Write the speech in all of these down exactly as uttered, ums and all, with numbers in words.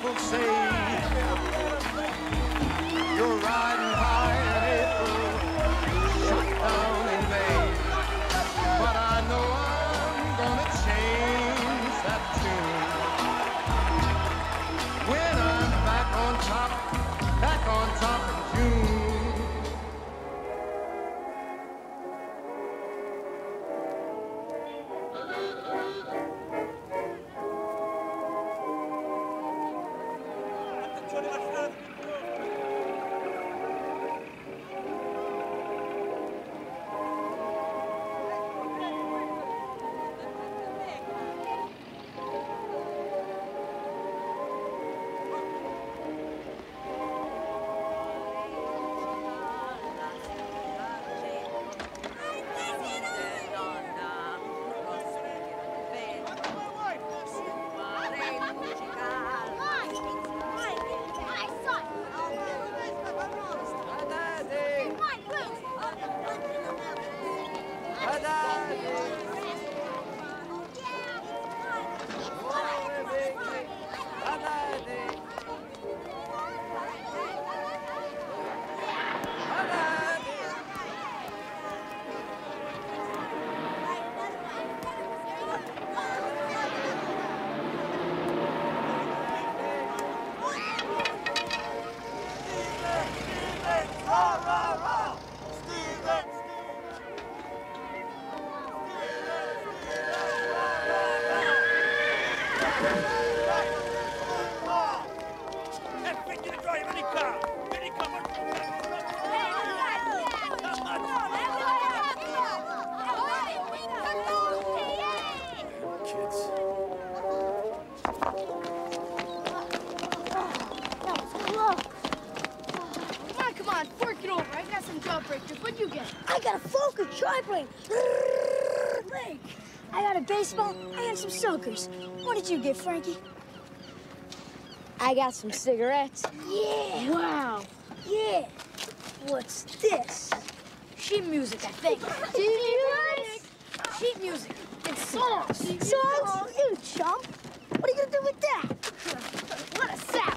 people say you're riding high in April, shut down in May. But I know I'm gonna change that tune when I'm back on top, back on top in June. Baseball and some soakers. What did you get, Frankie? I got some cigarettes. Yeah. Wow. Yeah. What's this? Sheet music, I think. What? Sheet music and songs. Songs? Oh, you chump. What are you gonna do with that? What a sap.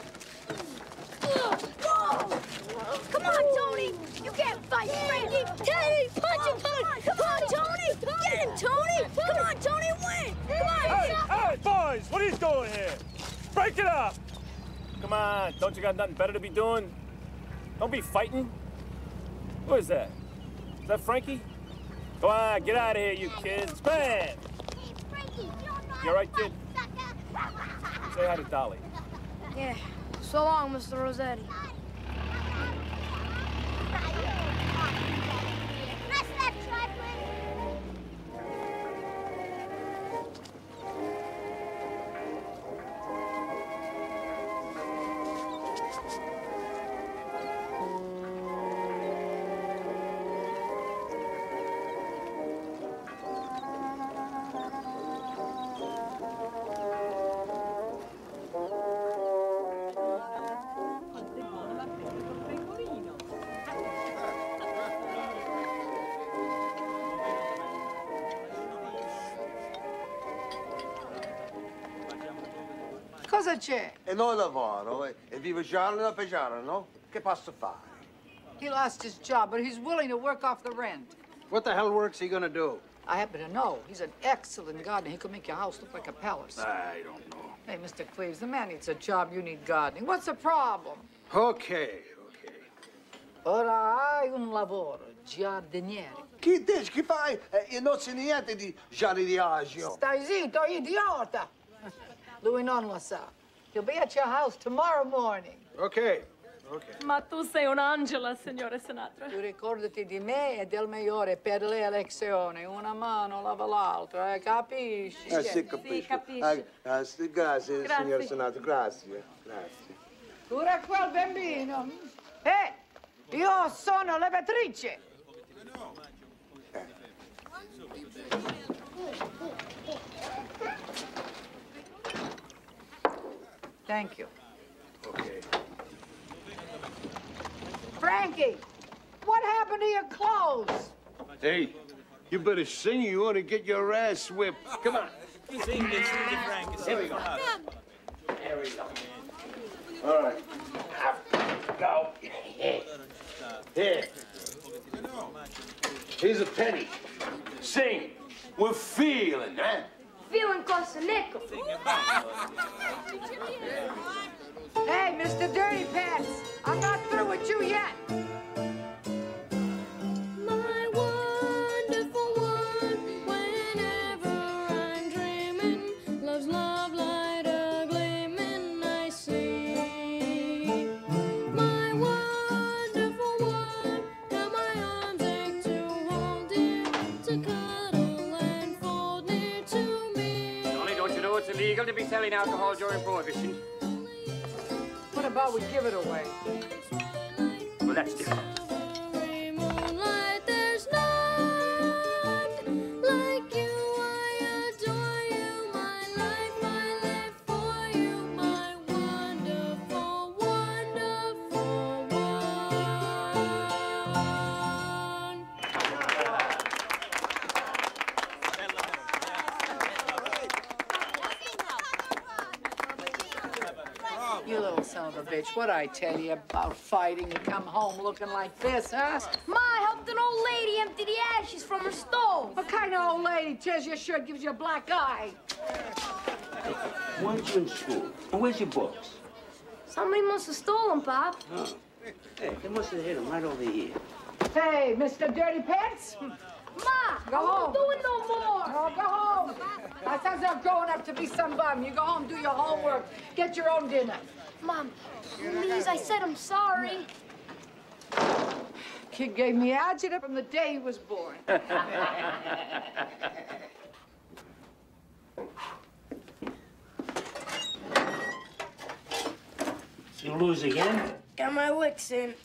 Whoa. Come on, Tony. You can't fight, Frankie. Teddy, punch him, punch. Come on, Tony. Get him, Tony. Come on, Tony, win. Come on. Hey, hey, boys, what are you doing here? Break it up. Come on, don't you got nothing better to be doing? Don't be fighting. Who is that? Is that Frankie? Come on, get out of here, you kids. Man. You all right, kid? Say hi to Dolly. Yeah. So long, Mister Rossetti. Cosa c'è? E non lavoro, e, e vivo giorno da giorno, no? Che posso fare? He lost his job, but he's willing to work off the rent. What the hell work's he gonna do? I happen to know. He's an excellent gardener. He could make your house look like a palace. I don't know. Hey, Mister Cleves, the man needs a job. You need gardening. What's the problem? Okay, okay. Ora hai un lavoro, giardiniere. Chi dici? Chi fai? Eh, io non so niente di giardinaggio. Stai zitto, idiota! Lui non lo sa. He'll be at your house tomorrow morning. Okay, okay. Ma tu sei un'angela, signore Sinatra. Tu ricordati di me e del migliore per le elezioni. Una mano lava l'altra, eh, capisci? Eh, sì, capisco. Sì, capisci. Ah, ah, sì, grazie, Grazie. signor Senato, grazie, grazie. Cura quel bambino. Eh, io sono levatrice. Eh. Thank you. Okay. Frankie, what happened to your clothes? Hey, you better sing. You want to get your ass whipped. Come on. Sing this, sing it, Frank. Here we go. Here we go. All right. Go. Here. Here's a penny. Sing. We're feeling, huh? Feeling costs a nickel. Hey, Mister Dirty Pants, I'm not through with you yet. My wonderful one, whenever I'm dreaming, love's love light a gleaming I see. My wonderful one, how my arms ache to hold dear, to cuddle and fold near to me. Johnny, don't you know it's illegal to be selling alcohol during Prohibition? What about we give it away? Well, that's different. Moonlight, there's none like you. I adore you, my life I live for you, my wonderful, wonderful You little son of a bitch, what'd I tell you about fighting and come home looking like this, huh? Ma, I helped an old lady empty the ashes from her stove. What kind of old lady tears your shirt, gives you a black eye? Weren't you in school? And where's your books? Somebody must have stolen, Pop. Oh. Hey, they must have hit him right over here. Hey, Mister Dirty Pants. Ma, Go I home. won't do it no more. Oh, go home. My son's not growing up to be some bum. You go home, do your homework, get your own dinner. Mom, please, I said I'm sorry. Kid gave me agita from the day he was born. You lose again? Got my licks in.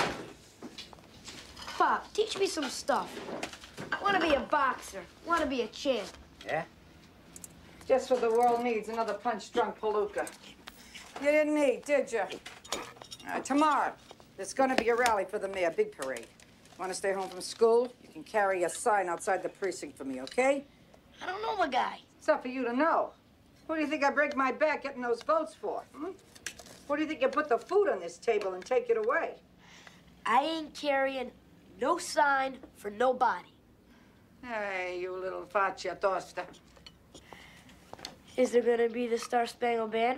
Pop, teach me some stuff. I want to be a boxer. I want to be a champ. Yeah? Just what the world needs, another punch-drunk palooka. You didn't eat, did you? Uh, tomorrow, there's gonna be a rally for the mayor, big parade. Want to stay home from school? You can carry a sign outside the precinct for me, okay? I don't know the guy. It's up for you to know. Who do you think I break my back getting those votes for? Hmm? What do you think you put the food on this table and take it away? I ain't carrying no sign for nobody. Hey, you little faccia tosta. Is there gonna be the Star Spangled Banner?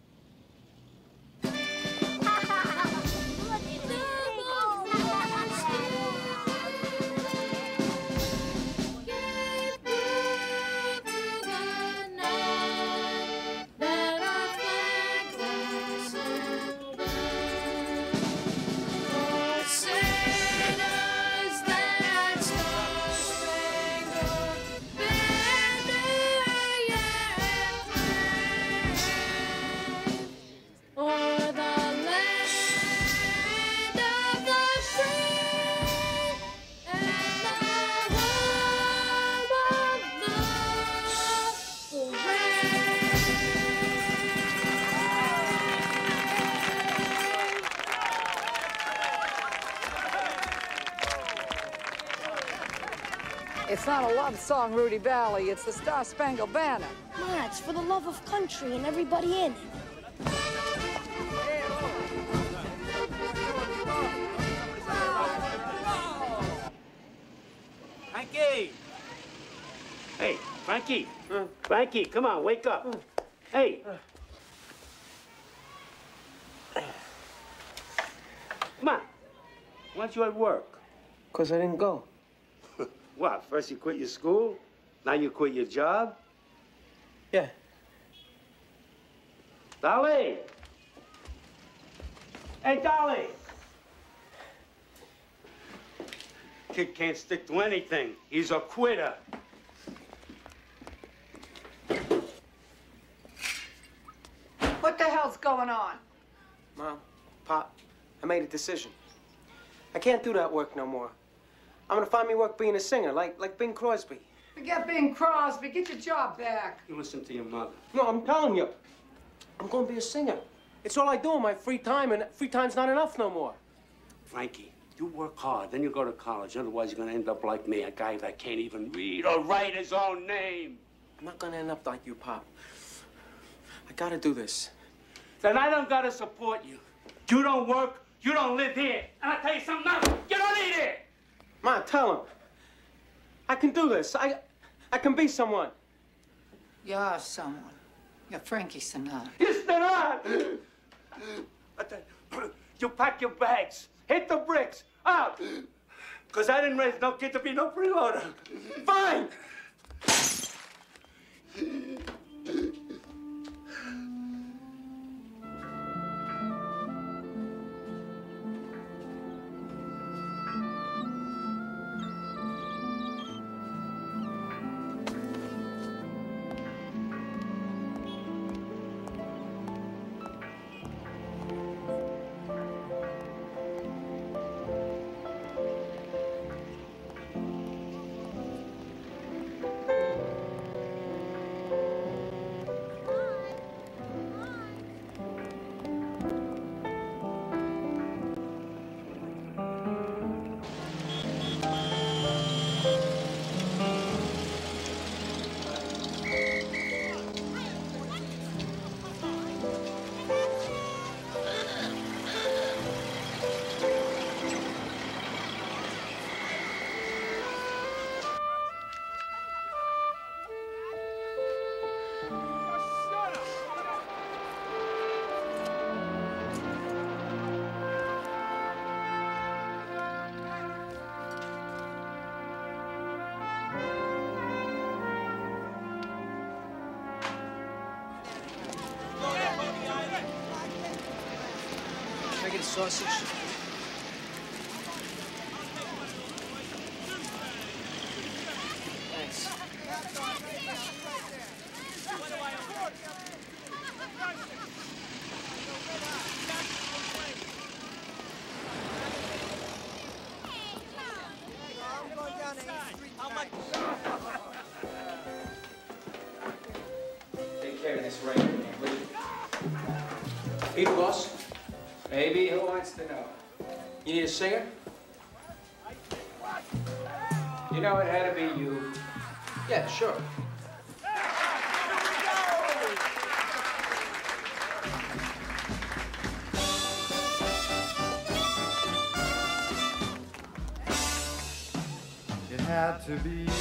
It's not a love song, Rudy Valley. It's the Star Spangled Banner. Ma, it's for the love of country and everybody in it. Frankie! Hey, Frankie! Uh, Frankie, come on, wake up. Uh, hey! Uh, come on. Why aren't you at work? Because I didn't go. What, first you quit your school? Now you quit your job? Yeah. Dolly! Hey, Dolly! Kid can't stick to anything. He's a quitter. What the hell's going on? Mom, Pop, I made a decision. I can't do that work no more. I'm gonna find me work being a singer, like like Bing Crosby. Forget Bing Crosby. Get your job back. You listen to your mother. No, I'm telling you. I'm gonna be a singer. It's all I do in my free time, and free time's not enough no more. Frankie, you work hard, then you go to college. Otherwise, you're gonna end up like me, a guy that can't even read or write his own name. I'm not gonna end up like you, Pop. I gotta do this. then I don't gotta support you. You don't work, you don't live here. And I'll tell you something else, you don't eat here! Ma, tell him. I can do this. I, I can be someone. You're someone. You're Frankie Sinatra. Yes, there are! But then, you pack your bags, hit the bricks, out! Because I didn't raise no kid to be no freeloader. Fine! Can I get a sausage? Thanks. Take care of this right here, will you? Hey, boss. Maybe. Who wants to know? You need a singer? You know it had to be you. Yeah, sure. It had to be you.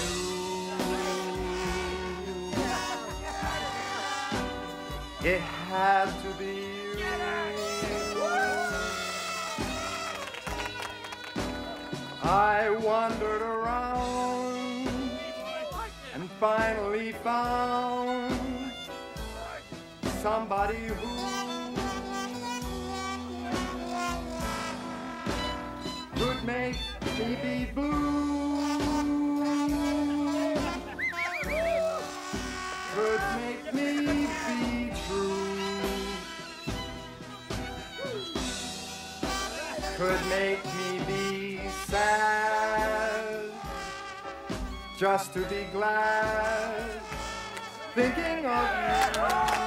It had to be you. I wandered around and finally found somebody who could make me be blue, could make me be true, could make me be sad, just to be glad, thinking of you.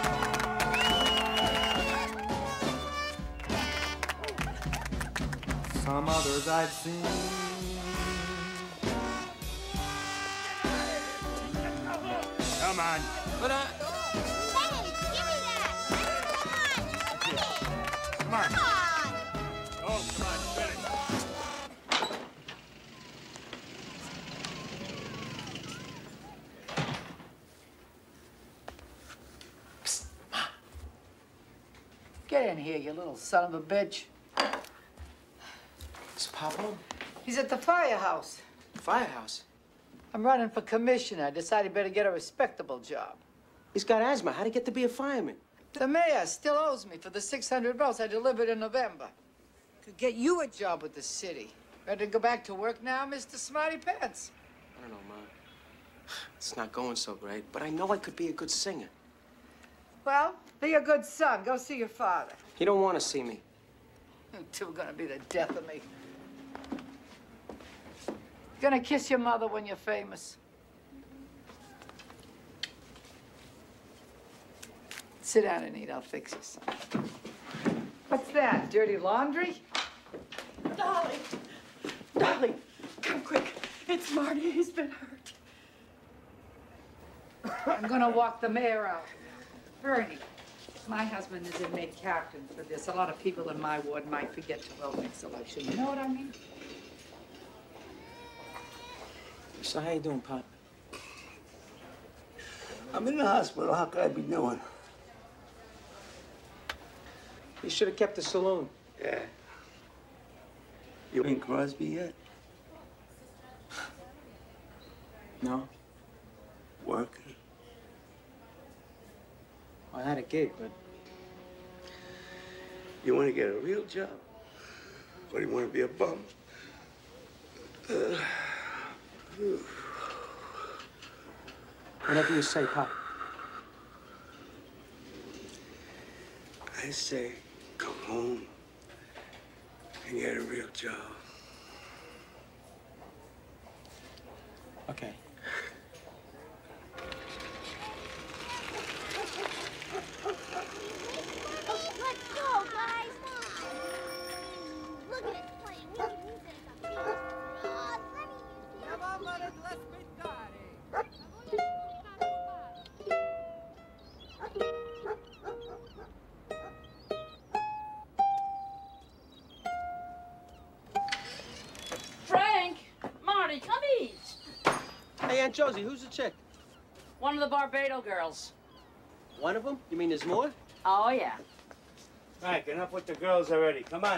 Some others I've seen. Come on. But I... Hey, give me that! Come on! Come on. Come on! Oh, come on, finish. Get in here, you little son of a bitch. Is Pop home? He's at the firehouse. Firehouse. I'm running for commissioner. I decided better get a respectable job. He's got asthma. How'd he get to be a fireman? The mayor still owes me for the six hundred votes I delivered in November. Could get you a job with the city. Ready to go back to work now, Mister Smarty Pants? I don't know, Ma. It's not going so great, but I know I could be a good singer. Well, be a good son. Go see your father. He don't want to see me. You two are gonna be the death of me. Gonna kiss your mother when you're famous. Sit down and eat. I'll fix you some. What's that? Dirty laundry? Darling, darling, come quick. It's Marty. He's been hurt. I'm gonna walk the mayor out. Bernie, My husband is inmate captain for this. A lot of people in my ward might forget to vote next election. You know what I mean? So how you doing, Pop? I'm in the hospital. How could I be doing? You should have kept the saloon. Yeah. You ain't Crosby yet? No. Working? I had a gig, but... You want to get a real job? Or do you want to be a bum? Uh, Whatever you say, Pop. I say, come home and get a real job. Okay. Let's go, guys! Look at it playing. We can use it as a beach. Oh, let me use it. Frank! Marty, come eat! Hey, Aunt Josie, who's the chick? One of the Barbado girls. One of them? You mean there's more? Oh, yeah. Frank, enough with the girls already. Come on.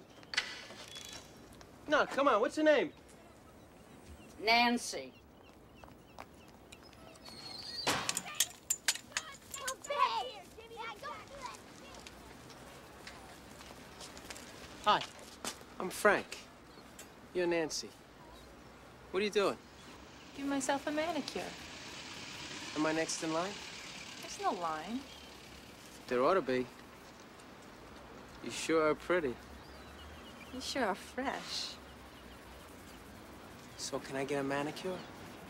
No, come on. What's her name? Nancy. Hi. I'm Frank. You're Nancy. What are you doing? Give myself a manicure. Am I next in line? There's no line. There ought to be. You sure are pretty. You sure are fresh. So can I get a manicure?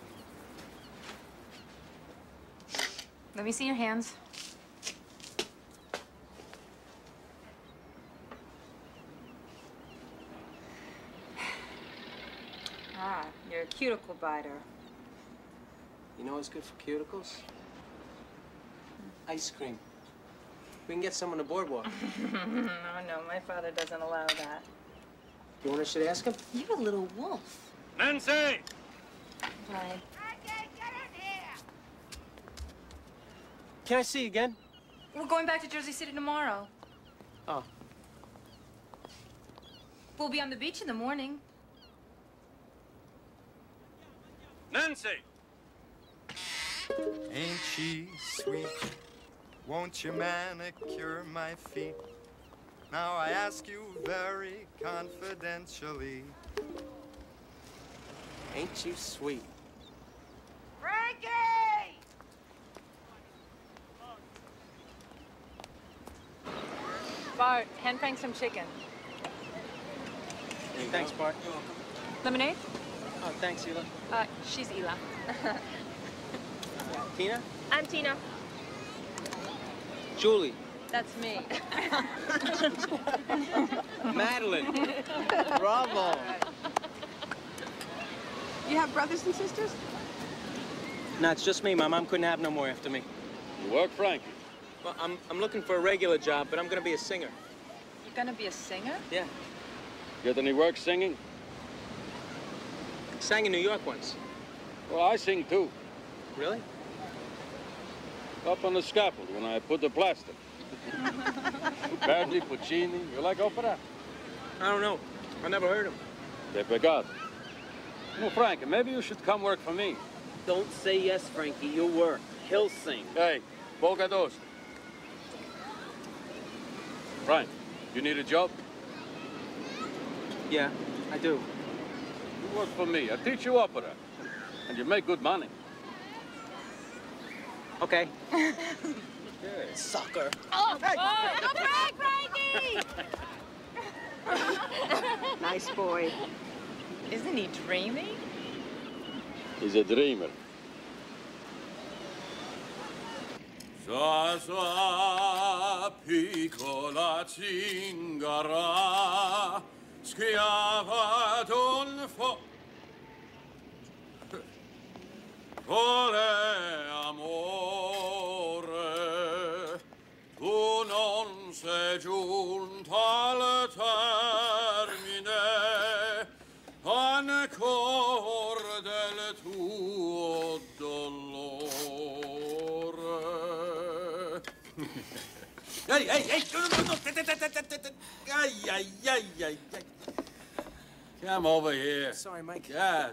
Let me see your hands. Ah, you're a cuticle biter. You know what's good for cuticles? Ice cream. We can get some on the boardwalk. No, no, my father doesn't allow that. You want I should ask him? You're a little wolf. Nancy! Bye. Can I see you again? We're going back to Jersey City tomorrow. Oh. We'll be on the beach in the morning. Nancy! Ain't she sweet? Won't you manicure my feet? Now I ask you very confidentially. Ain't you sweet? Frankie! Bart, hand Frank some chicken. Thanks, Bart. Lemonade? Oh, thanks, Ela. Uh, she's Ela. Tina? I'm Tina. Julie. That's me. Madeline. Bravo. You have brothers and sisters? No, it's just me. My mom couldn't have no more after me. You work, Frankie? Well, I'm, I'm looking for a regular job, but I'm gonna be a singer. You're gonna be a singer? Yeah. Get any work singing? Sang in New York once. Well, I sing too. Really? Up on the scaffold when I put the plaster. Verdi, Puccini. You like opera? I don't know. I never heard him. Te peccato. No, Frankie, maybe you should come work for me. Don't say yes, Frankie. You'll work. He'll sing. Hey, poca dos. Frank, you need a job? Yeah, I do. You work for me. I teach you opera. And you make good money. Okay. Yeah. Sucker. Oh, hey. Oh, no, Frank, Frankie! Nice boy. Isn't he dreamy? He's a dreamer. Sua sua piccola zingara schiava d'un fo Vole amore tu sei giunto al termine ancor del tuo dolore. Ehi, ehi, ehi! Ay, ay, ay, ay, ay. Come over here. Sorry, Mike. God.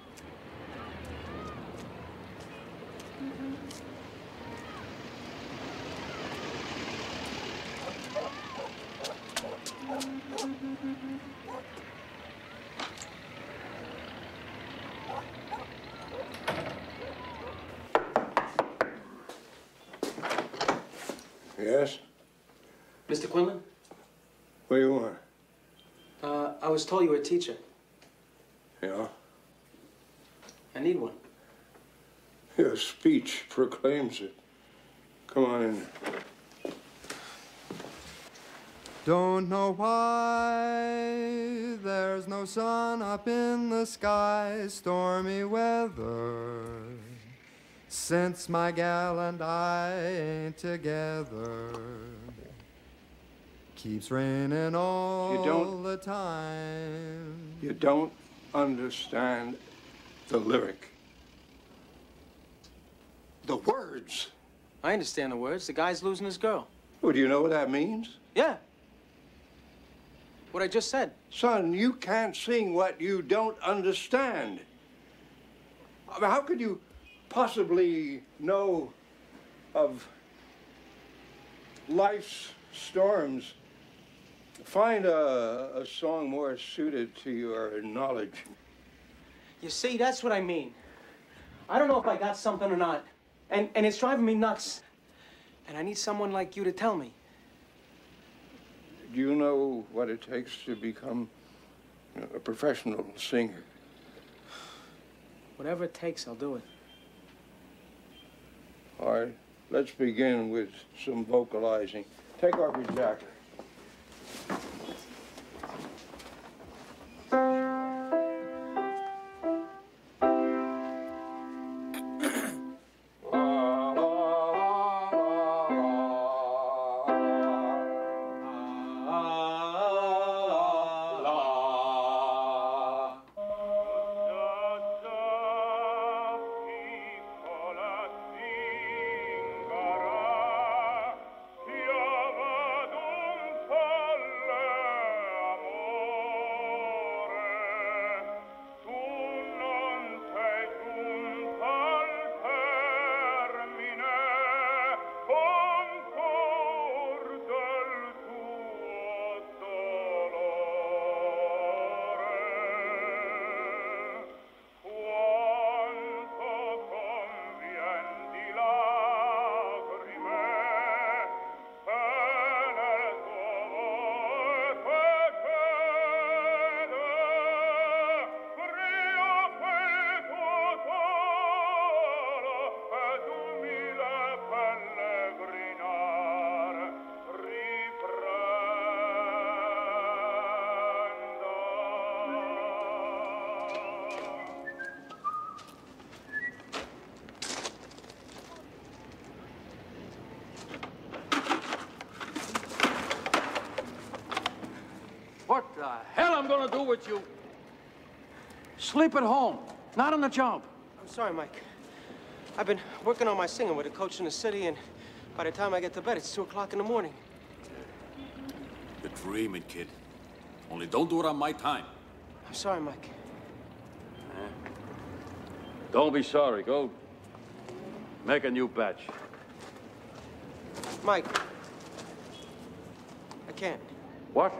Yes? Mister Quinlan? What do you want? Uh, I was told you were a teacher. Yeah? I need one. Your speech proclaims it. Come on in. Don't know why there's no sun up in the sky, stormy weather, since my gal and I ain't together. Keeps raining all You don't- the time. You don't understand the lyric. The words. I understand the words. The guy's losing his girl. Well, do you know what that means? Yeah. What I just said. Son, you can't sing what you don't understand. I mean, how could you possibly know of life's storms? Find a, a song more suited to your knowledge. You see, that's what I mean. I don't know if I got something or not. And, and it's driving me nuts. And I need someone like you to tell me. Do you know what it takes to become a professional singer? Whatever it takes, I'll do it. All right, let's begin with some vocalizing. Take off your jacket. What the hell I'm gonna do with you? Sleep at home, not on the job. I'm sorry, Mike. I've been working on my singing with a coach in the city, and by the time I get to bed, it's two o'clock in the morning. You're dreaming, kid. Only don't do it on my time. I'm sorry, Mike. Don't be sorry. Go make a new batch. Mike. I can't. What?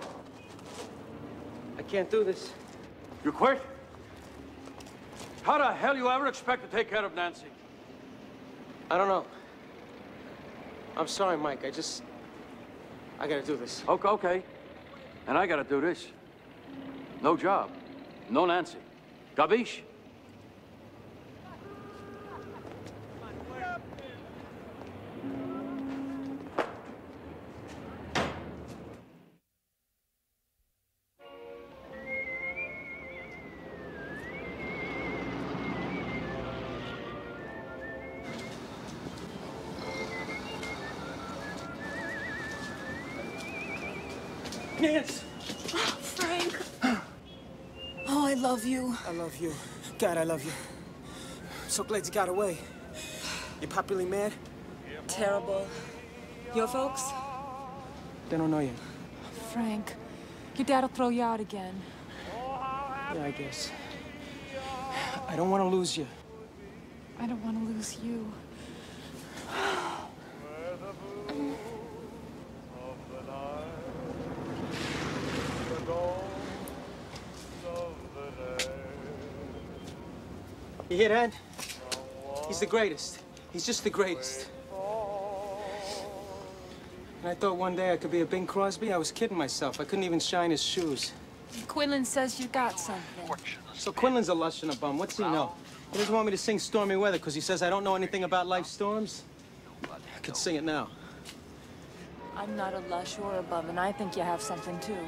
I can't do this. You quit? How the hell you ever expect to take care of Nancy? I don't know. I'm sorry, Mike. I just... I gotta do this. Okay, okay. And I gotta do this. No job. No Nancy. Gabish? Nance! Frank. Oh, I love you. I love you. God, I love you. I'm so glad you got away. You Pop really mad? Terrible. Your folks? They don't know you. Frank, your dad'll throw you out again. Yeah, I guess. I don't want to lose you. I don't want to lose you. You hear that? He's the greatest. He's just the greatest. And I thought one day I could be a Bing Crosby. I was kidding myself. I couldn't even shine his shoes. Quinlan says you got something. So Quinlan's a lush and a bum. What's he know? He doesn't want me to sing Stormy Weather because he says I don't know anything about life's storms. I could sing it now. I'm not a lush or a bum, and I think you have something, too.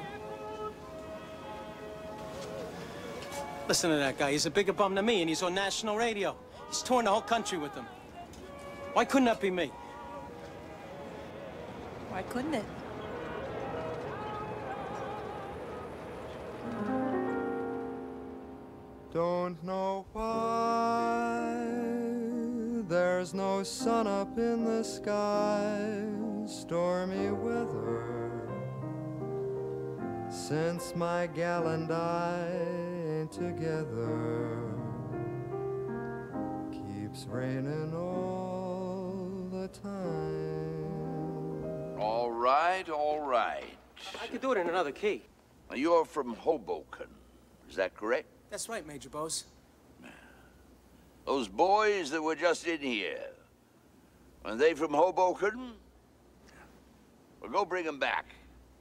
Listen to that guy. He's a bigger bum than me, and he's on national radio. He's touring the whole country with them. Why couldn't that be me? Why couldn't it? Don't know why there's no sun up in the sky, stormy weather, since my gal and I ain't together. Keeps raining all the time. All right, all right. I could do it in another key. Now, you're from Hoboken, is that correct? That's right, Major Bose. Those boys that were just in here, are they from Hoboken? Well, go bring them back.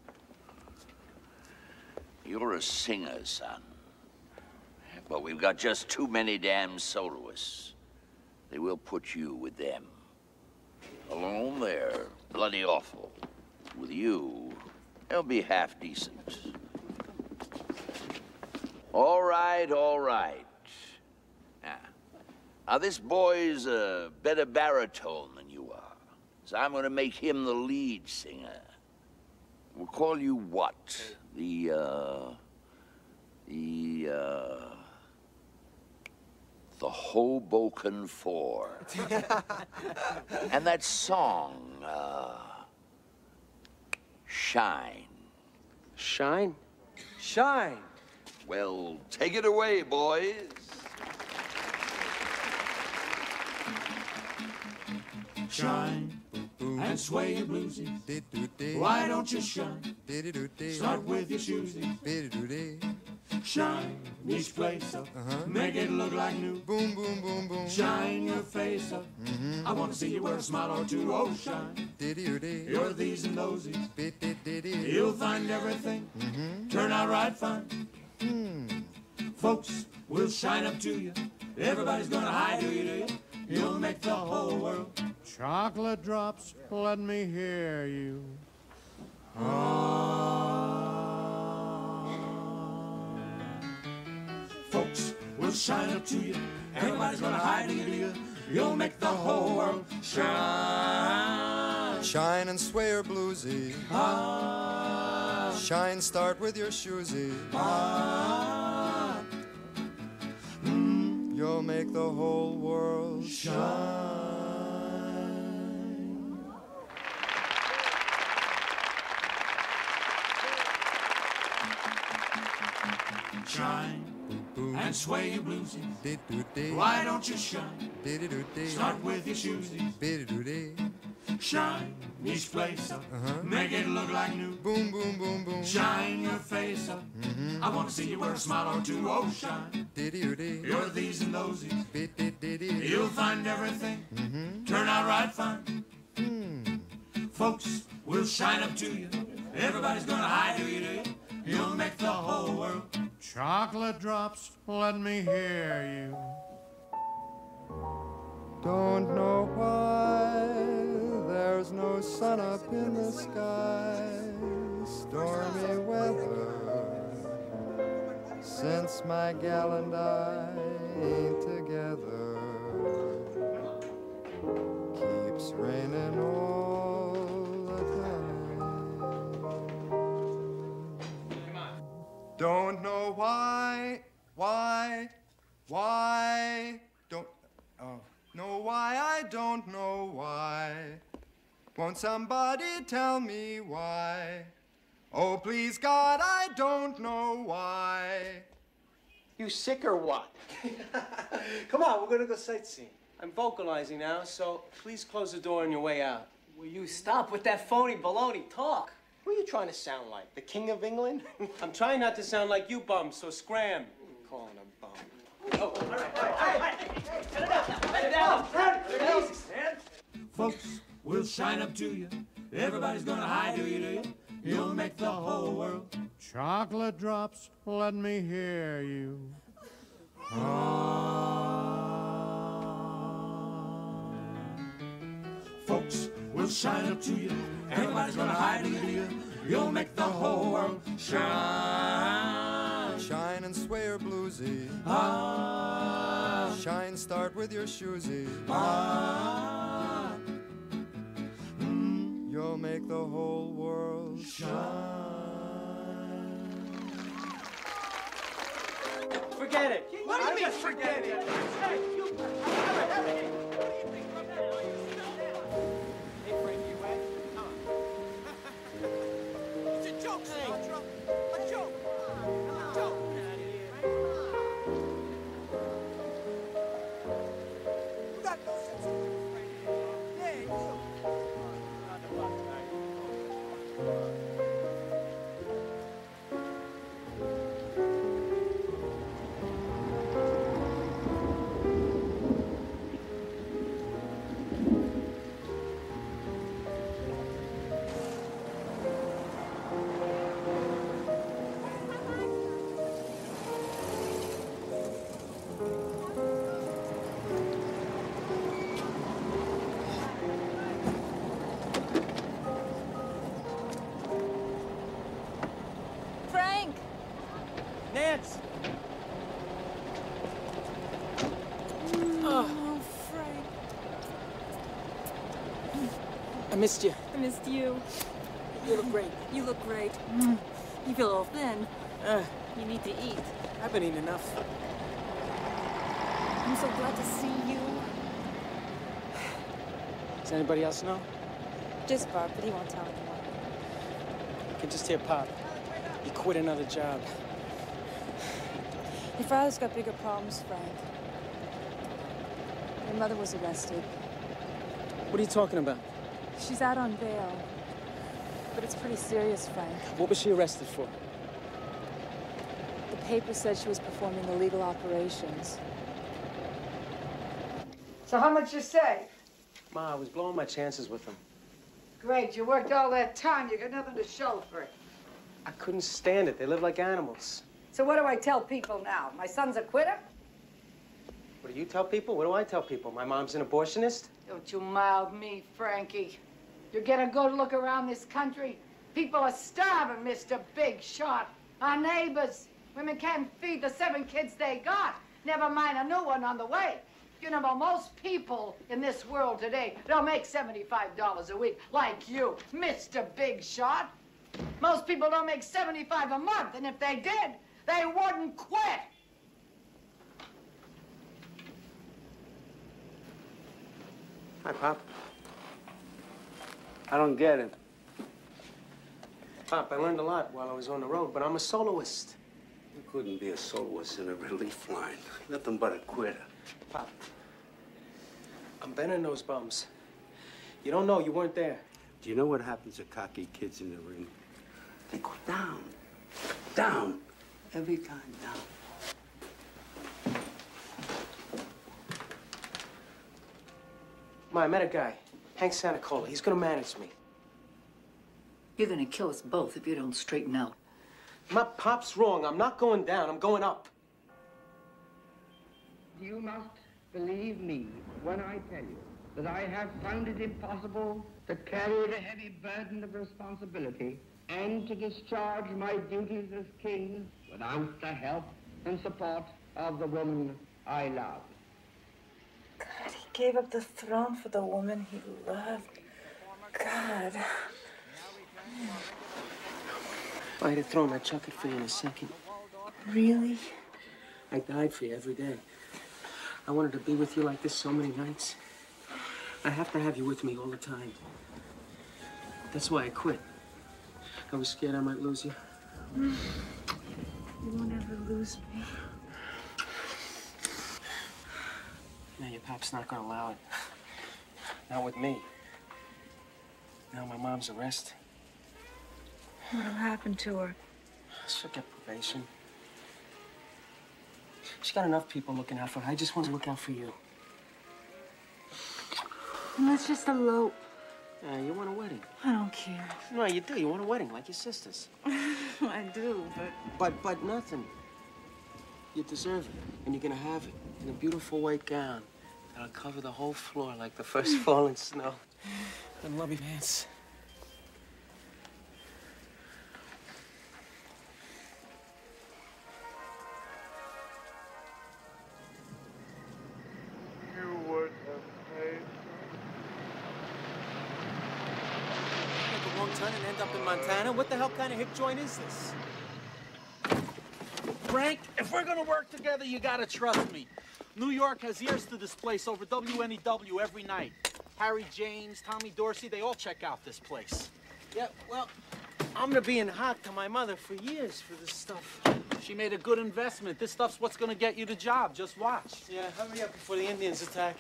You're a singer, son. But we've got just too many damn soloists. They will put you with them. Alone, they're bloody awful. With you, they'll be half decent. All right, all right. Now, now this boy's a better baritone than you are, so I'm gonna make him the lead singer. We'll call you what? The, uh... The, uh... The Hoboken Four. And that song, uh... Shine. Shine? Shine! Well, take it away, boys. Shine and sway your bluesies. Why don't you shine? Start with your shoesies. Shine each place up, make it look like new. Boom, boom, boom, boom. Shine your face up. I want to see you wear a smile or two. Oh, shine. You're these and thosies. You'll find everything turn out right fine. Folks will shine up to you. Everybody's gonna hi to you, do you? You'll make the whole world. Chocolate drops, let me hear you. Folks will shine up to you. Everybody's gonna hi to you, do you? You'll make the whole world shine. Shine and sway your bluesy. Ah. Shine, start with your shoesy. Ah. Mm. You'll make the whole world shine. Shine and sway your bluesies. Why don't you shine? Start with your shoesies. Shine each place up, make it look like new. Boom, boom, boom, boom. Shine your face up. I want to see you wear a smile or two. Oh, shine. You're these and thosies. You'll find everything turn out right fine. Folks will shine up to you. Everybody's gonna hi to you, do you? You'll make the whole world. Chocolate drops, let me hear you. Don't know why there's no sun up in the sky, stormy weather, since my gal and I ain't together. Keeps raining all the time. Don't know why, why, why, don't, oh, know why, I don't know why. Won't somebody tell me why? Oh, please, God, I don't know why. You sick or what? Come on, we're gonna go sightseeing. I'm vocalizing now, so please close the door on your way out. Will you stop with that phony baloney talk? Who are you trying to sound like? The King of England? I'm trying not to sound like you bums, so scram. Calling him bum. Oh, all right, all right, all right. Hey, hey, hey, down, down, down. Folks will shine up to you. Everybody's gonna hi to you, do you? You'll make the whole world. Chocolate drops, let me hear you. Folks will shine up to you. Everybody's gonna hi to you, do you? You'll make the whole world shine. Shine and sway your bluesy. Ah. Shine, start with your shoesy. Ah. Mm. You'll make the whole world shine. Forget it. What do you mean, forget it? Hey, you. What do you think of that? Hey, Frank, you wet? Come on. It's a joke, Sinatra. A joke. A joke. You got no sense of humor. Yeah, you. Frank! Nance! Oh, Frank. I missed you. I missed you. You look great. You look great. You feel all thin. Uh, You need to eat. I've been eating enough. I'm so glad to see you. Does anybody else know? Just Bob, but he won't tell anyone. I can just hear Pop. He quit another job. Your father's got bigger problems, Frank. Your mother was arrested. What are you talking about? She's out on bail. But it's pretty serious, Frank. What was she arrested for? The paper said she was performing illegal operations. So how much you say? Ma, I was blowing my chances with him. Great, you worked all that time. You got nothing to show for it. I couldn't stand it. They live like animals. So what do I tell people now? My son's a quitter? What do you tell people? What do I tell people? My mom's an abortionist? Don't you mouth me, Frankie. You get a good look around this country. People are starving, Mister Big Shot. Our neighbors. Women can't feed the seven kids they got. Never mind a new one on the way. You know, most people in this world today don't make seventy-five dollars a week like you, Mister Big Shot. Most people don't make seventy-five a month, and if they did, they wouldn't quit. Hi, Pop. I don't get it. Pop, I learned a lot while I was on the road, but I'm a soloist. You couldn't be a soloist in a relief line. Nothing but a quitter. Pop, I'm bending those bums. You don't know, you weren't there. Do you know what happens to cocky kids in the ring? They go down, down, every time down. Ma, I met a guy, Hank Santacola. He's gonna manage me. You're gonna kill us both if you don't straighten out. Ma, Pop's wrong. I'm not going down, I'm going up. You must believe me when I tell you that I have found it impossible to carry the heavy burden of responsibility and to discharge my duties as king without the help and support of the woman I love. God, he gave up the throne for the woman he loved. God. I had to throw my chuck it for you in a second. Really? I died for you every day. I wanted to be with you like this so many nights. I have to have you with me all the time. That's why I quit. I was scared I might lose you. You won't ever lose me. No, your pop's not gonna allow it. Not with me. Now my mom's arrested. What'll happen to her? She'll get probation. She's got enough people looking out for her. I just want to look out for you. Let's just elope. Uh, you want a wedding? I don't care. No, you do. You want a wedding like your sisters. I do, but... But, but nothing. You deserve it, and you're gonna have it in a beautiful white gown that'll cover the whole floor like the first falling snow. And love you, Vance. You would have paid. Make a wrong turn and end up in Montana? What the hell kind of hip joint is this? Frank, if we're gonna work together, you gotta trust me. New York has ears to this place over W N E W every night. Harry James, Tommy Dorsey, they all check out this place. Yeah, well, I'm gonna be in hock to my mother for years for this stuff. She made a good investment. This stuff's what's gonna get you the job. Just watch. Yeah, hurry up before the Indians attack.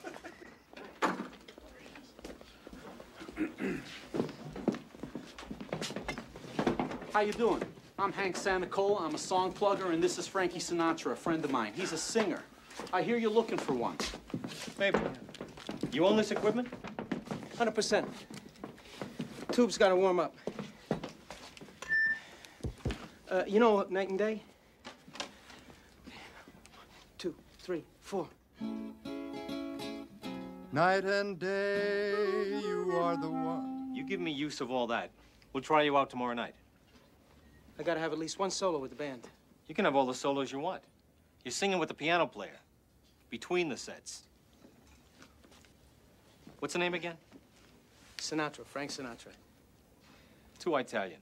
How you doing? I'm Hank Santacola. I'm a song plugger, and this is Frankie Sinatra, a friend of mine. He's a singer. I hear you're looking for one. Maybe. You own this equipment? one hundred percent. Tube's gotta warm up. Uh, you know night and day? Two, three, four. Night and day, you are the one. You give me use of all that. We'll try you out tomorrow night. I gotta have at least one solo with the band. You can have all the solos you want. You're singing with the piano player. Between the sets. What's the name again? Sinatra, Frank Sinatra. Too Italian.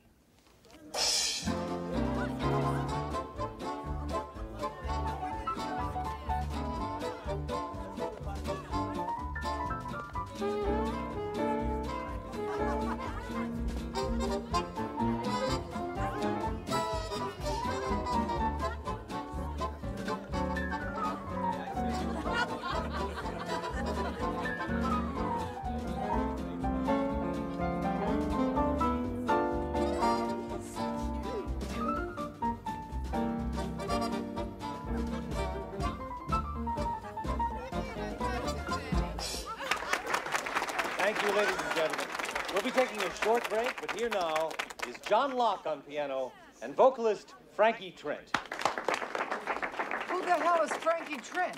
Thank you, ladies and gentlemen. We'll be taking a short break, but here now is John Locke on piano and vocalist Frankie Trent. Who the hell is Frankie Trent?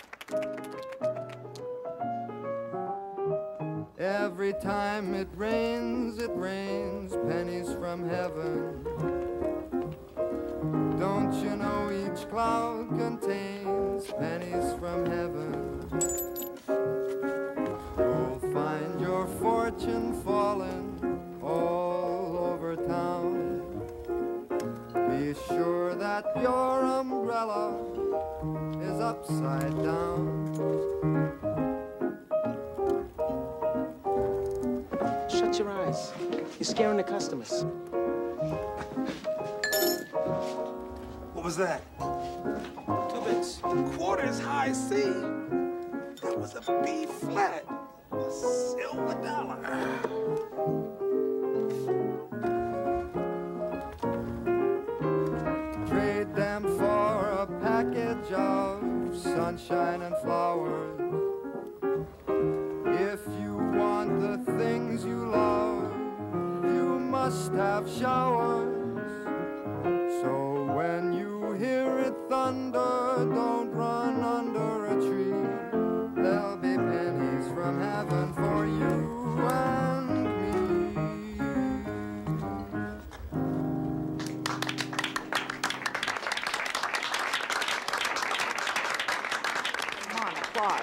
Every time it rains, it rains pennies from heaven. Don't you know each cloud contains pennies from heaven? You'll find your fortune falling all over town. Be sure that your umbrella is upside down. Shut your eyes. You're scaring the customers. What was that? Two bits. Quarters high C. That was a B flat. A silver dollar. Trade them for a package of sunshine and flowers. If you want the things you love, you must have showers. So when you hear it thunder, don't run under a tree. There'll be pennies from heaven for you and me. Come on, applaud.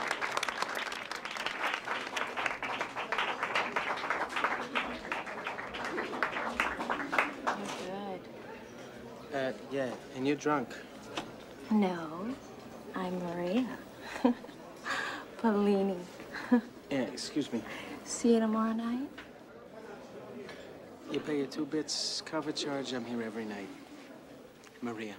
Good. Uh, yeah, and you're drunk. No, I'm Maria. Bellini. Yeah, excuse me. See you tomorrow night? You pay your two bits cover charge. I'm here every night. Maria.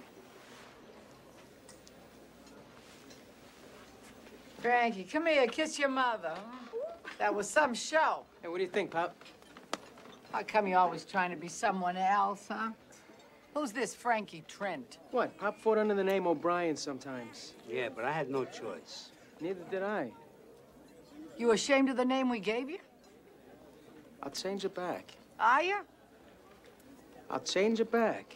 Frankie, come here, kiss your mother. That was some show. Hey, what do you think, Pop? How come you're always trying to be someone else, huh? Who's this Frankie Trent? What? Pop fought under the name O'Brien sometimes. Yeah, but I had no choice. Neither did I. You ashamed of the name we gave you? I'll change it back. Are you? I'll change it back.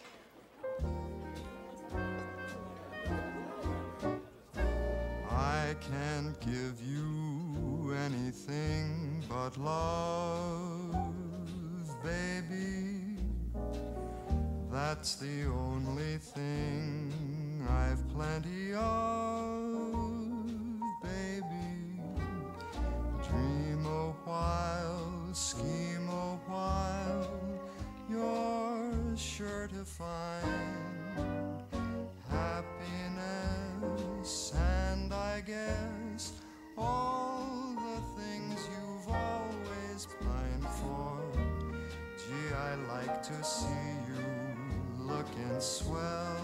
I can't give you anything but love, baby. That's the only thing I've plenty of, baby. Dream a while, scheme a while, you're sure to find happiness, and I guess all the things you've always pined for. Gee, I like to see you looking swell,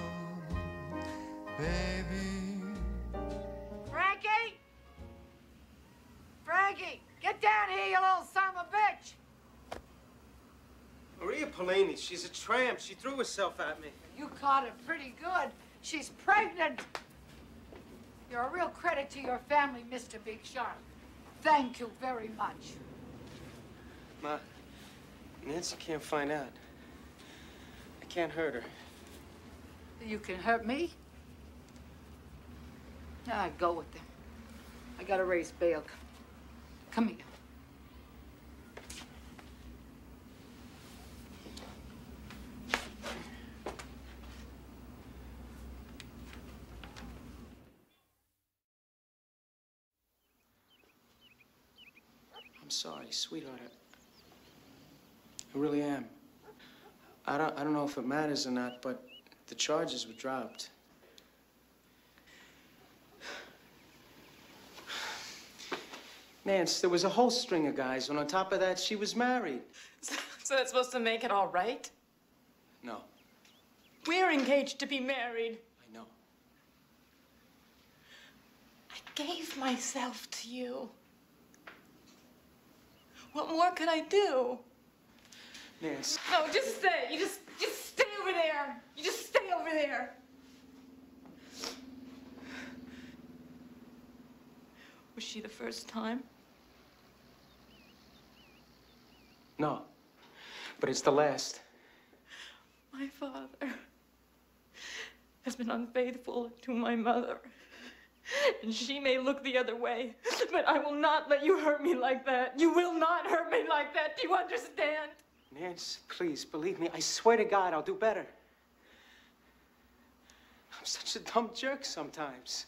baby. Frankie! Frankie, get down here, you little son of a bitch! Maria Polini, she's a tramp. She threw herself at me. You caught it pretty good. She's pregnant. You're a real credit to your family, Mister Big Shot. Thank you very much. Ma, Nancy can't find out. I can't hurt her. You can hurt me? Ah, go with them. I gotta raise bail. Come here. I'm sorry, sweetheart. I really am. I don't, I don't know if it matters or not, but the charges were dropped. Nance, there was a whole string of guys, and on top of that, she was married. So, so that's supposed to make it all right? No, We're engaged to be married. I know. I gave myself to you. What more could I do? Nance. No, just stay. You just, just stay over there. You just stay over there. Was she the first time? No, but it's the last. My father has been unfaithful to my mother. And she may look the other way, but I will not let you hurt me like that. You will not hurt me like that. Do you understand? Nance, please, believe me. I swear to God, I'll do better. I'm such a dumb jerk sometimes.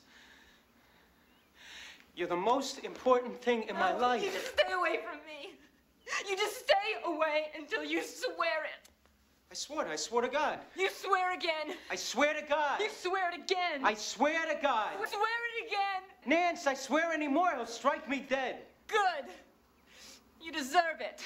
You're the most important thing in my No, life. You just stay away from me. You just stay away until you swear it. I swore it. I swore to God. You swear again. I swear to God. You swear it again. I swear to God. Swear it again. Nance, I swear anymore, he'll strike me dead. Good. You deserve it.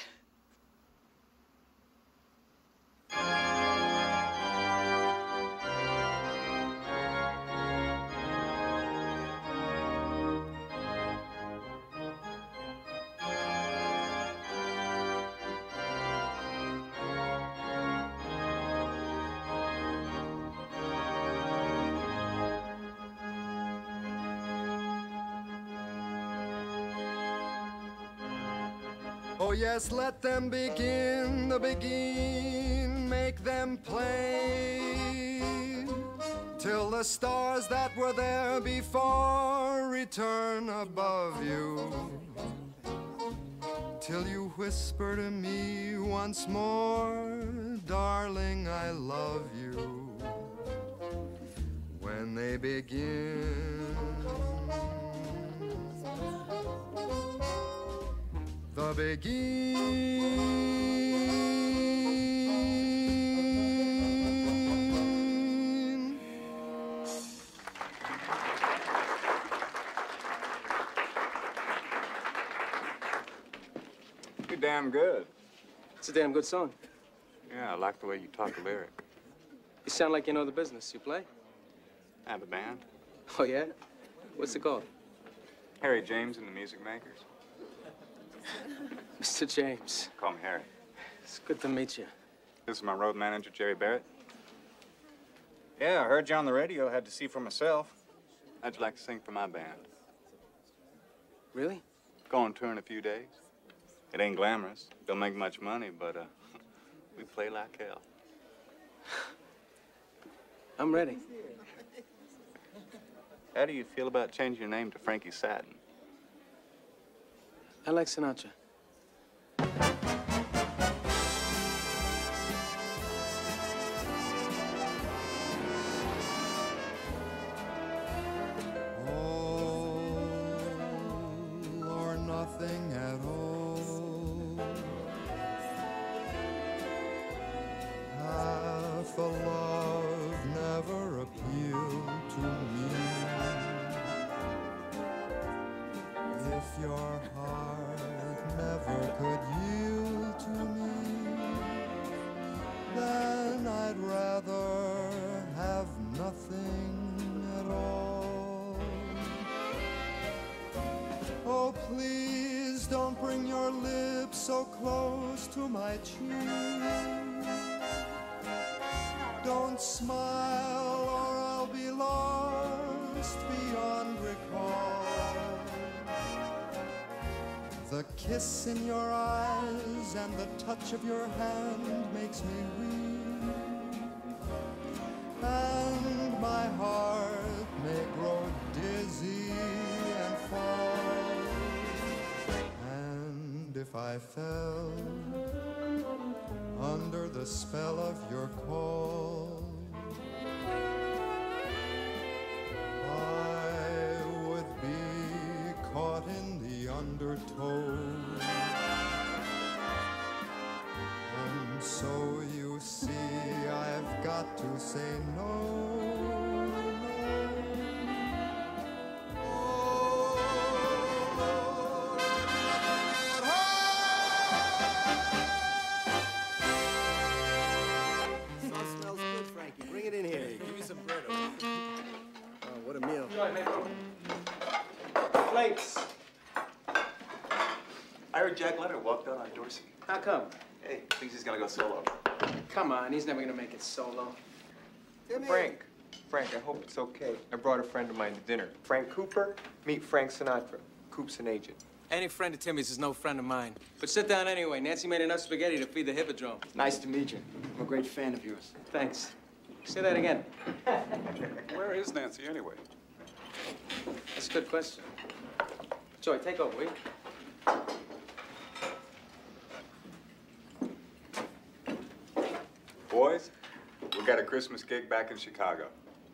Oh yes, let them begin, the begin, make them play, till the stars that were there before return above you, till you whisper to me once more, darling, I love you, when they begin. The begin. damn good. It's a damn good song. Yeah, I like the way you talk the lyric. You sound like you know the business. You play? I have a band. Oh, yeah? What's it called? Harry James and the Music Makers. Mister James. Call me Harry. It's good to meet you. This is my road manager, Jerry Barrett. Yeah, I heard you on the radio. Had to see for myself. How'd you like to sing for my band? Really? Go on tour in a few days. It ain't glamorous. Don't make much money, but uh, we play like hell. I'm ready. How do you feel about changing your name to Frankie Satin? I like Sinatra. Nothing at all. Half a love never appealed to me. If your heart never could yield to me, then I'd rather have nothing at all. Oh, please don't bring your lips so close to my cheek. Don't smile or I'll be lost beyond recall. The kiss in your eyes and the touch of your hand makes me weak. And my heart may grow dizzy and fall. If I fell under the spell of your call, I would be caught in the undertow. And so you see, I've got to say no. Flakes. I heard Jack Leonard walked out on Dorsey. How come? Hey, thinks he's gonna go solo. Come on, he's never gonna make it solo. Frank, Frank, I hope it's okay. I brought a friend of mine to dinner. Frank Cooper, meet Frank Sinatra. Coop's an agent. Any friend of Timmy's is no friend of mine. But sit down anyway. Nancy made enough spaghetti to feed the hippodrome. Nice to meet you. I'm a great fan of yours. Thanks. Say that again. Where is Nancy anyway? That's a good question. Joy, take over, will you? Boys, we got a Christmas gig back in Chicago.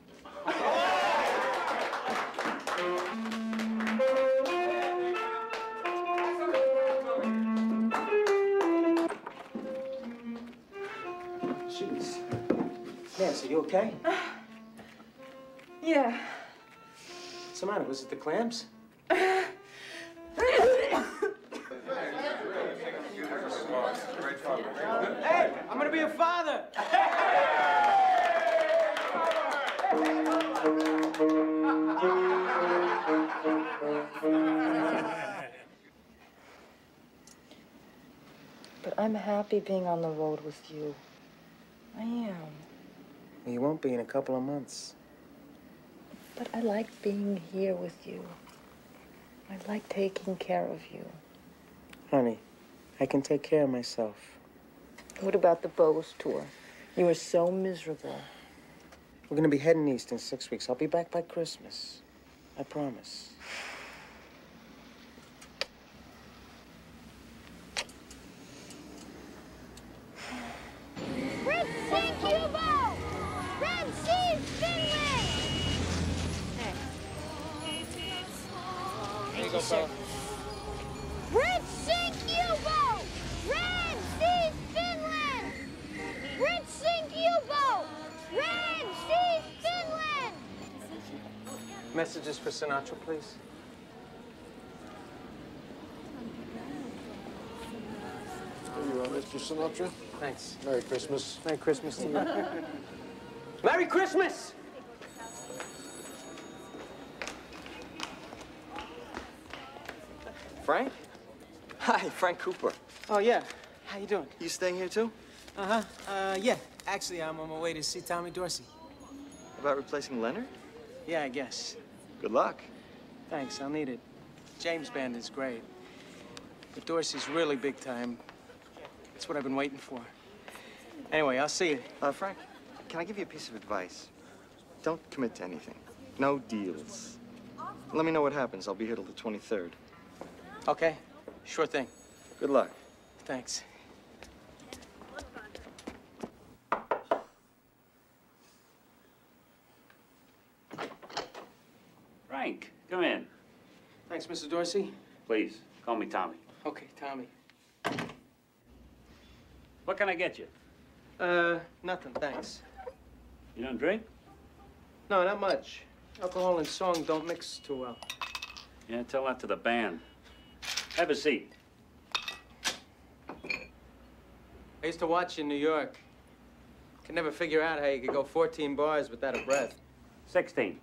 Jeez. Nancy, you okay? Uh, yeah. What's the matter? Was it the clams? Hey, I'm gonna be a father. But I'm happy being on the road with you. I am. You won't be in a couple of months. But I like being here with you. I like taking care of you. Honey, I can take care of myself. What about the Bose tour? You were so miserable. We're gonna be heading east in six weeks. I'll be back by Christmas. I promise. Red Sea Cubo! Red Sea Finland! There you go, fella. Red Sea Cubo! Red Sea Finland! Red Sea Cubo! Red Sea Finland! Messages for Sinatra, please. Mister Sinatra. Thanks. Merry Christmas. Merry Christmas to you. Merry Christmas! Frank? Hi, Frank Cooper. Oh, yeah. How you doing? You staying here too? Uh-huh. Uh, yeah. Actually, I'm on my way to see Tommy Dorsey. About replacing Leonard? Yeah, I guess. Good luck. Thanks, I'll need it. James' band is great. But Dorsey's really big time. That's what I've been waiting for. Anyway, I'll see you. Uh, Frank, can I give you a piece of advice? Don't commit to anything. No deals. Let me know what happens. I'll be here till the twenty-third. Okay. Sure thing. Good luck. Thanks. Frank, come in. Thanks, Missus Dorsey. Please, call me Tommy. Okay, Tommy. What can I get you? Uh, nothing, thanks. You don't drink? No, not much. Alcohol and song don't mix too well. Yeah, tell that to the band. Have a seat. I used to watch you in New York. Could never figure out how you could go fourteen bars without a breath. Sixteen.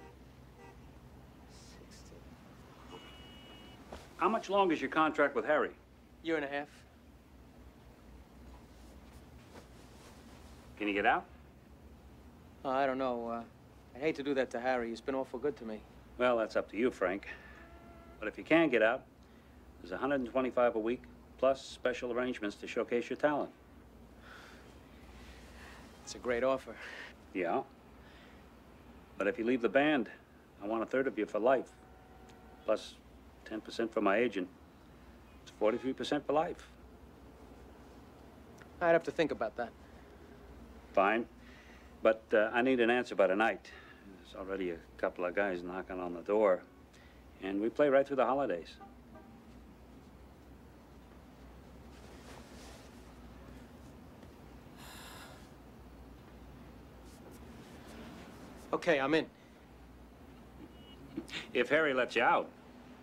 How much longer is your contract with Harry? Year and a half. Can you get out? Oh, I don't know. Uh, I'd hate to do that to Harry. He's been awful good to me. Well, that's up to you, Frank. But if you can get out, there's one hundred twenty-five a week, plus special arrangements to showcase your talent. It's a great offer. Yeah. But if you leave the band, I want a third of you for life. Plus ten percent for my agent. It's forty-three percent for life. I'd have to think about that. Fine. But uh, I need an answer by tonight. There's already a couple of guys knocking on the door. And we play right through the holidays. Okay, I'm in. If Harry lets you out.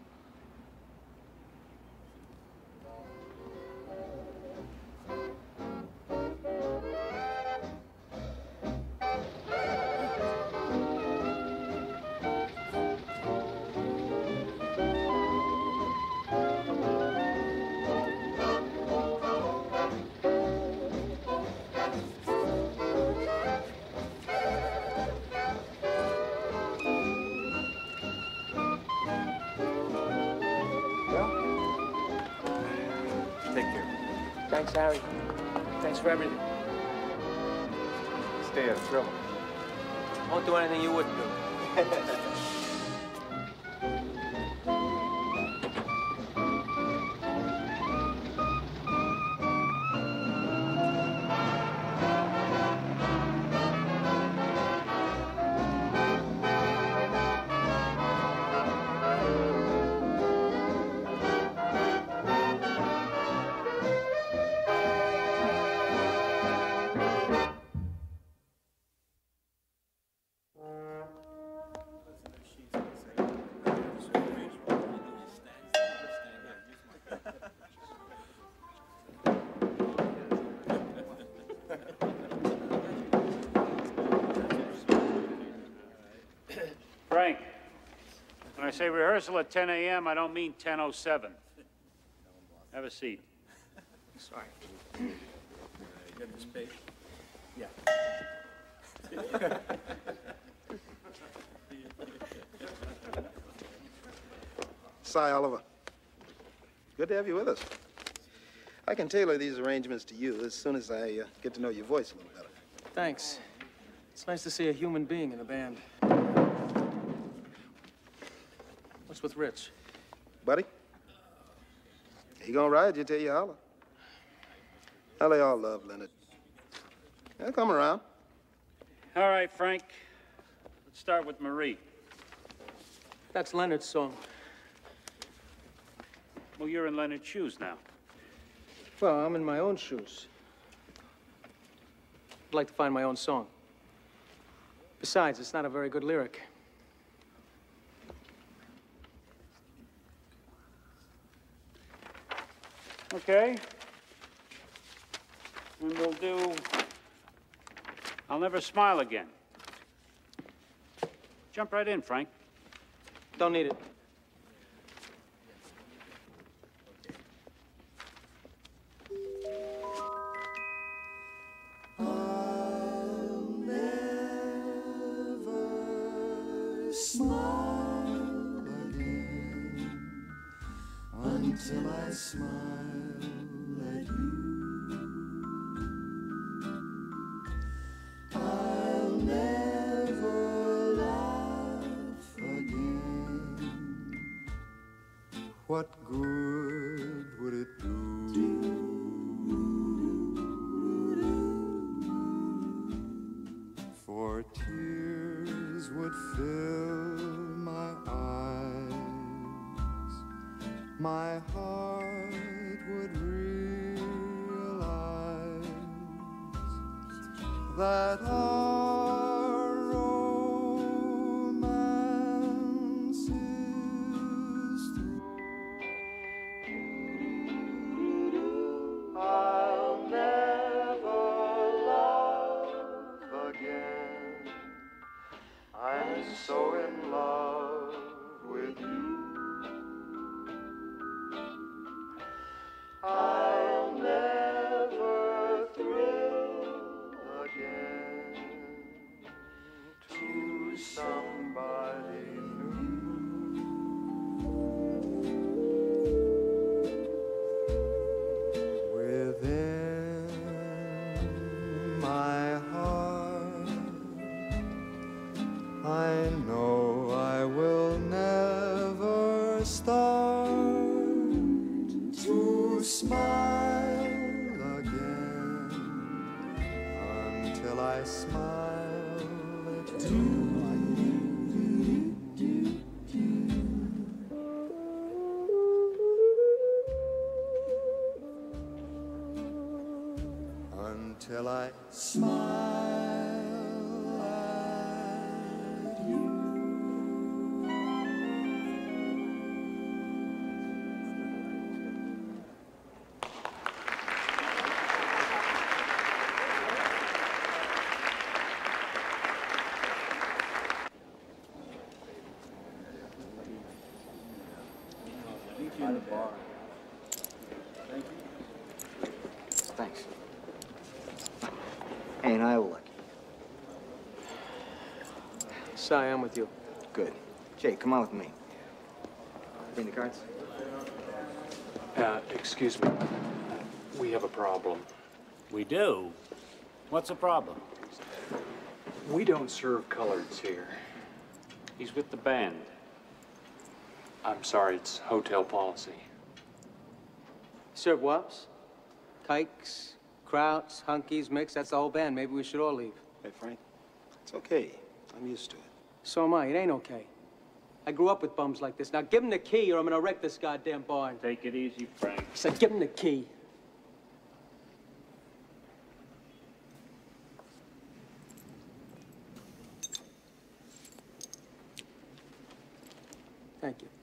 Thanks, Harry. Thanks for everything. Stay out of trouble. Won't do anything you wouldn't do. Frank, when I say rehearsal at ten A M, I don't mean ten oh seven. Have a seat. Sorry. You got this page? Yeah. Cy Oliver, good to have you with us. I can tailor these arrangements to you as soon as I uh, get to know your voice a little better. Thanks. It's nice to see a human being in the band. What's with Rich? Buddy, he gonna ride you till you holler. How they all love Leonard. He'll come around. All right, Frank. Let's start with Marie. That's Leonard's song. Well, you're in Leonard's shoes now. Well, I'm in my own shoes. I'd like to find my own song. Besides, it's not a very good lyric. Okay. And we'll do I'll Never Smile Again. Jump right in, Frank. Don't need it. Smile again until I smile at you. I'll never laugh again. What good would it do? For tears would fill my eyes, my heart would realize that our romance is through. I'll never love again. I'm so in love with you. I'll never thrill again to somebody new. Within my heart, I know I will never start to smile again until I smile at you. Until I smile at you. Thanks. Ain't I lucky? Si, I'm with you. Good. Jay, come on with me. Bring the cards? Uh, excuse me. We have a problem. We do? What's the problem? We don't serve coloreds here. He's with the band. I'm sorry, it's hotel policy. Serve wops, kikes, krauts, hunkies, mix. That's the whole band. Maybe we should all leave. Hey, Frank, it's okay. I'm used to it. So am I. It ain't okay. I grew up with bums like this. Now give him the key or I'm gonna wreck this goddamn barn. Take it easy, Frank. I said give him the key. Thank you.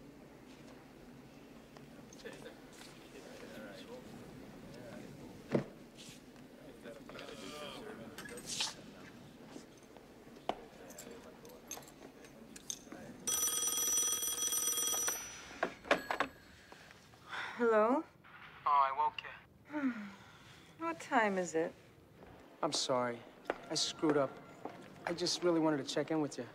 Hello? Oh, I woke you. What time is it? I'm sorry. I screwed up. I just really wanted to check in with you.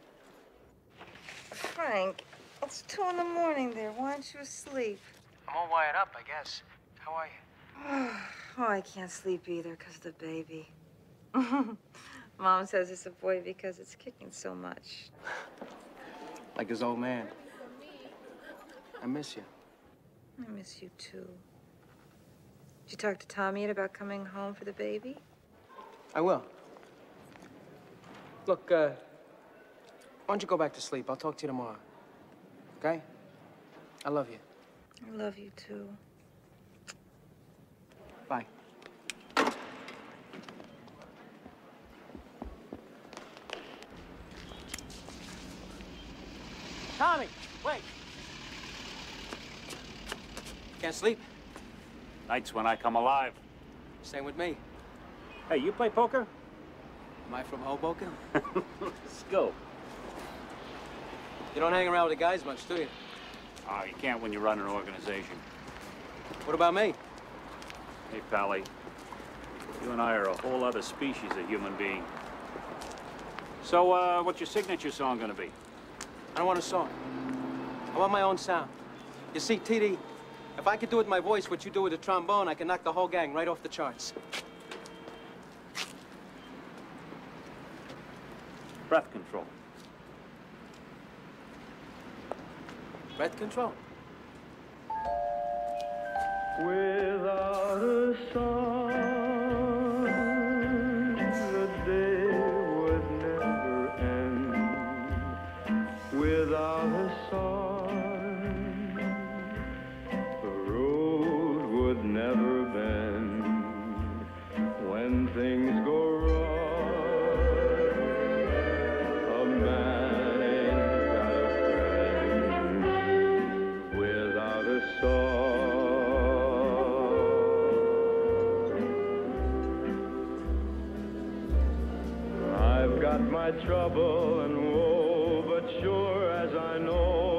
Frank, it's two in the morning there. Why aren't you asleep? I'm all wired up, I guess. How are you? Oh, I can't sleep either because of the baby. Mom says it's a boy because it's kicking so much. Like his old man. I miss you. I miss you too. Did you talk to Tommy yet about coming home for the baby? I will. Look, uh, why don't you go back to sleep? I'll talk to you tomorrow. Okay? I love you. I love you too. Bye. Tommy, wait. Can't sleep? Nights when I come alive. Same with me. Hey, you play poker? Am I from Hoboken? Let's go. You don't hang around with the guys much, do you? Oh, you can't when you run an organization. What about me? Hey, Pally. You and I are a whole other species of human being. So, uh, what's your signature song gonna be? I don't want a song. I want my own sound. You see, T D, if I could do with my voice what you do with the trombone, I can knock the whole gang right off the charts. Breath control. Breath control. Without a song, the day would never end. Without a song, the road would never bend. When things go wrong, a man ain't got a friend. Without a song. Got my trouble and woe, but sure as I know